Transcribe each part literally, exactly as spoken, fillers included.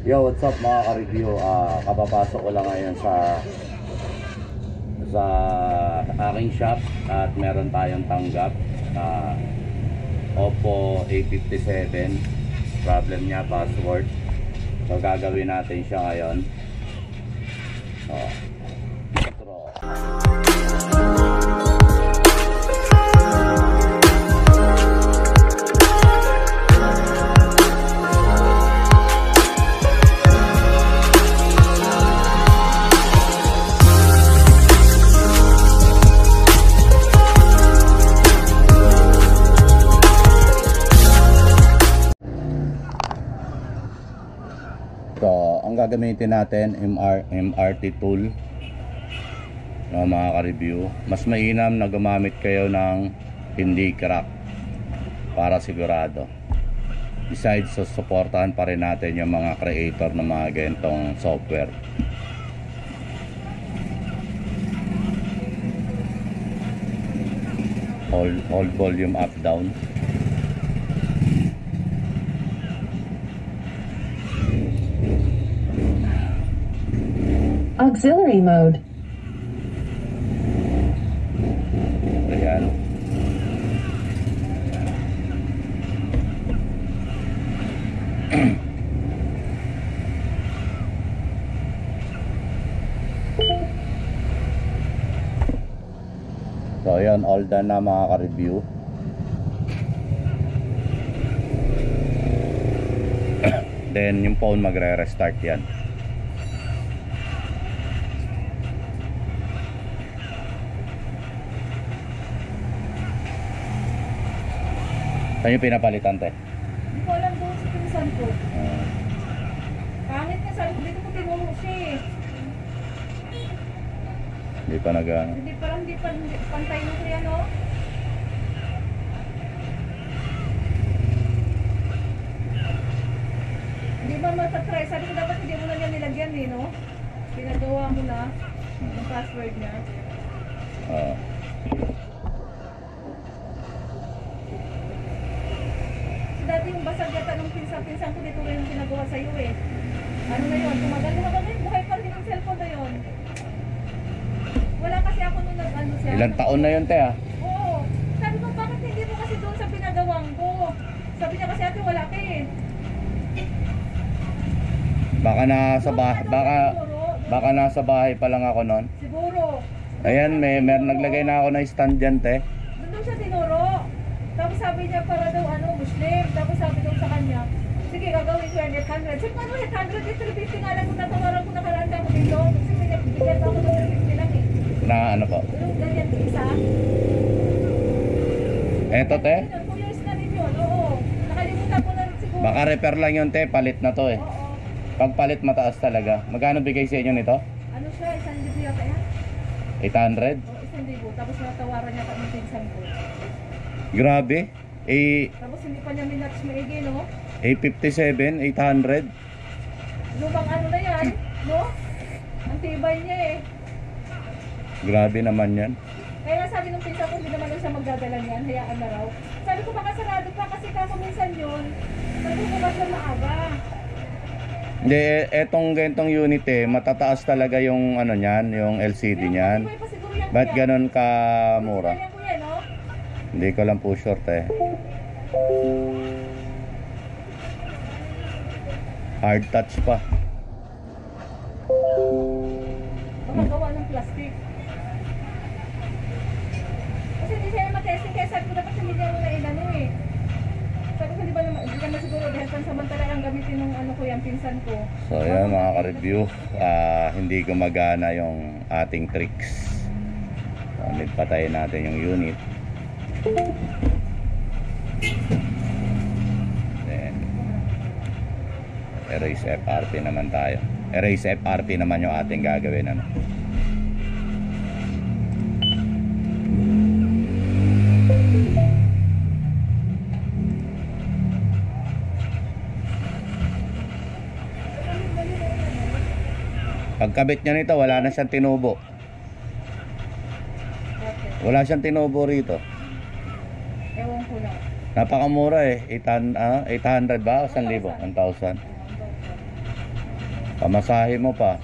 Yo, what's up mga ka-review? Uh, kapapasok ko lang ngayon sa sa aking shop at meron tayong tanggap na uh, Oppo A fifty-seven. Problem niya, password. So gagawin natin siya ngayon. So, intro. So, ang gagamitin natin M R, M R T tool, no, mga ka-review. Mas mainam na gumamit kayo ng hindi crack para sigurado. Besides, so, supportahan pa rin natin yung mga creator ng mga ganitong software. Hold, hold volume up, down. Auxiliary mode. Ayan. So ayan, all done na mga ka-review. Then yung phone magre-restart yan. Saan yung pinapalitan, te? Hindi ko alam doon sa pinsan ko. Uh, Pangit na sabi ko, dito ko tinuro siya eh. Hindi pa nag... Hindi parang hindi pa hindi, pantay mo siya, no? Hindi ba matatry? Sabi ko dapat hindi mo na niya nilagyan eh, no? Pinagawa mo na yung password niya. Uh, So dati yung basag yata nung pinsan-pinsan ko dito rin yung pinagawa sa'yo eh. Ano na yun? Tumagal na magaling. Buhay pa rin yung cellphone na yun. Wala kasi ako nung nag-ano siya. ilang taon na yun, te, ah? Oo. Sabi ko, bakit hindi mo kasi doon sa pinagawang ko? Sabi niya kasi ate, wala ka eh. Baka nasa bahay, baka, baka nasa bahay pa lang ako noon. Siguro. Ayan, may, may naglagay na ako ng stand dyan, te. Doon siya tinuro. Tapos sabi niya para daw ano, Muslim. Tapos sabi daw sa kanya, sige, gagawin ko yan, eight hundred. Sige, ano, eight hundred, three fifty nga lang kung natawaran ko nakaraan ako dito. Kasi may nagbigyan pa ako ng three fifty lang eh. Na ano po? Yung ganyan isa. Eto, te. two years na rin yun, oo. Nakalimutan ko na rin siguro. Baka repair lang yun, te. Palit na to, eh. Oo. Pag palit, mataas talaga. Magkano bigay sa inyo nito? Ano siya, isang libo yata yan? eight hundred? O, isang libo. Tapos natawaran niya kami pinsan ko. Grabe. A, Tapos hindi pa niya minatch maigi, no? A fifty-seven, eight hundred. Lumang ano na yan, no? Ang tibay niya eh. Grabe naman yan. Kaya sabi nung pinsan ko, hindi naman lang siya magdadala niyan, hayaan na raw. Sabi ko, baka sarado pa kasi kako minsan yun. Sabi ko, baka siya maaga. Hindi, e- etong ganitong unit, eh, matataas talaga yung ano niyan, yung L C D niyan. Tibay pa siguro yan, Ba't kuya. ganon ka mura? Tibay yan, kuya, no? Hindi ko lang po short, eh. Hard touch pa. Baka gawa ng plastic. Kasi hindi siya matesting, kaya sabi ko, dapat hindi niya na inano eh. Sabi ko, di ba naman, hindi naman siguro dahil pansamantala lang gamitin ng ano ko, yung pinsan ko. So ayan mga ka-review, ah, hindi gumagana yung ating tricks. So, patayin natin yung unit. Then erase F R P naman tayo. Erase F R P naman yung ating gagawin, ano. Pagkabit niya nito, wala na siyang tinubo. Wala siyang tinubo rito. Ewan ko lang. Napakamura eh. eight hundred, ah, eight hundred ba? one thousand? one thousand. Pamasahe mo pa.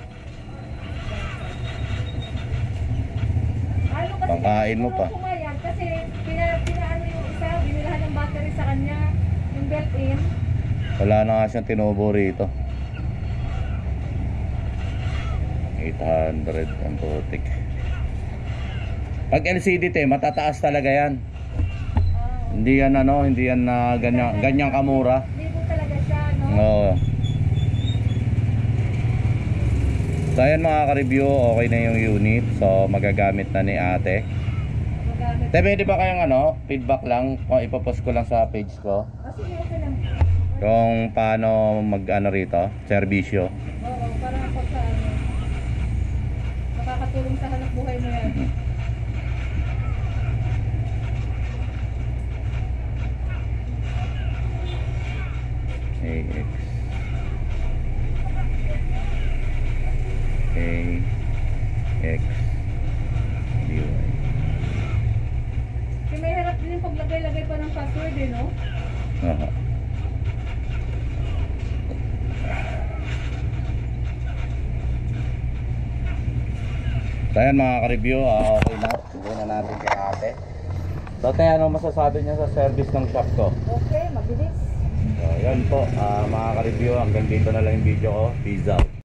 Ano kasi Pangkain mo pa. puro pumayag kasi pina, pinaano yung isa, binilahan ng battery sa kanya, yung built-in. Wala na nga siyang tinubo rito. eight hundred ang putik. Pag L C D te, matataas talaga yan. Ah, Hindi yan ano, hindi yan na ganyan, ganyan kamura. libo talaga siya, no? Oo. So ayan mga ka-review, okay na yung unit. So magagamit na ni ate. Magamit. Te, pwede ba kayong ano, feedback lang, o ipopost ko lang sa page ko Kasi okay lang. kung paano mag ano rito, serbisyo. Oo, para pag sa ano, makakatulong sa hanap buhay mo yan. A X A X D Y. Kasi may harap din yung paglagay-lagay pa ng password eh, no? Aha. So ayan mga ka-review, ah, okay na. Siguro na natin kay ate. So te, ano masasabi niya sa service ng shop ko? Okay, mabilis. So yan po, ah, mga ka-review, hanggang dito na lang yung video ko. Peace out.